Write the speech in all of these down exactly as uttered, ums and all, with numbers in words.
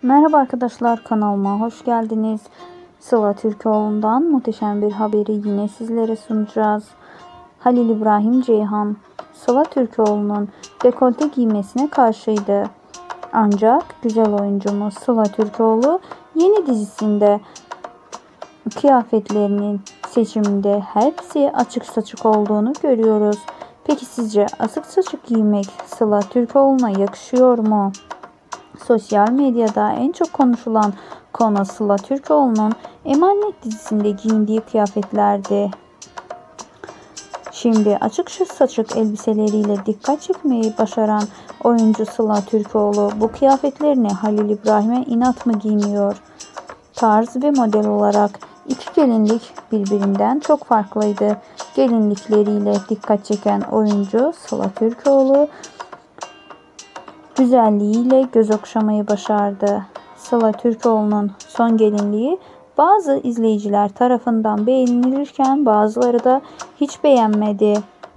Merhaba arkadaşlar, kanalıma hoş geldiniz. Sıla Türkoğlu'ndan muhteşem bir haberi yine sizlere sunacağız. Halil İbrahim Ceyhan, Sıla Türkoğlu'nun dekolte giymesine karşıydı. Ancak güzel oyuncumuz Sıla Türkoğlu yeni dizisinde kıyafetlerinin seçiminde hepsi açık saçık olduğunu görüyoruz. Peki sizce açık saçık giymek Sıla Türkoğlu'na yakışıyor mu? Sosyal medyada en çok konuşulan konu Sıla Türkoğlu'nun Emanet dizisinde giyindiği kıyafetlerdi. Şimdi açık saçık elbiseleriyle dikkat çekmeyi başaran oyuncu Sıla Türkoğlu bu kıyafetlerini Halil İbrahim'e inat mı giymiyor? Tarz ve model olarak iki gelinlik birbirinden çok farklıydı. Gelinlikleriyle dikkat çeken oyuncu Sıla Türkoğlu güzelliğiyle göz okşamayı başardı. Sıla Türkoğlu'nun son gelinliği bazı izleyiciler tarafından beğenilirken bazıları da hiç beğenmedi.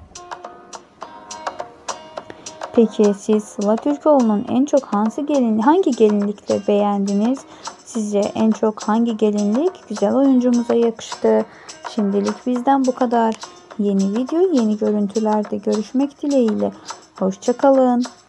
Peki siz Sıla Türkoğlu'nun en çok hangi gelin hangi gelinlikle beğendiniz? Sizce en çok hangi gelinlik güzel oyuncumuza yakıştı? Şimdilik bizden bu kadar. Yeni video, yeni görüntülerde görüşmek dileğiyle. Hoşça kalın.